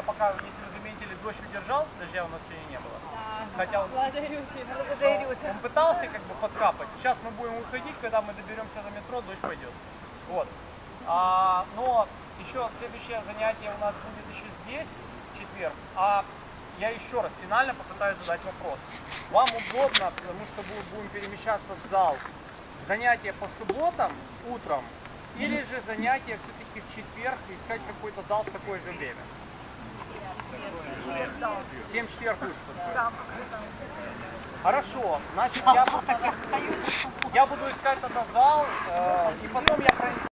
пока, если вы заметили, дождь удержал, дождя у нас сегодня не было. Хотя он пытался как бы подкапать. Сейчас мы будем выходить, когда мы доберемся до метро, дождь пойдет. Вот. Но еще следующее занятие у нас будет еще здесь, в четверг. Я еще раз финально попытаюсь задать вопрос. Вам удобно, потому что будем перемещаться в зал, занятия по субботам утром, или же занятия все-таки в четверг и искать какой-то зал в такое же время? 7 четверг лучше подходит. Хорошо, значит я буду искать тогда зал, и потом я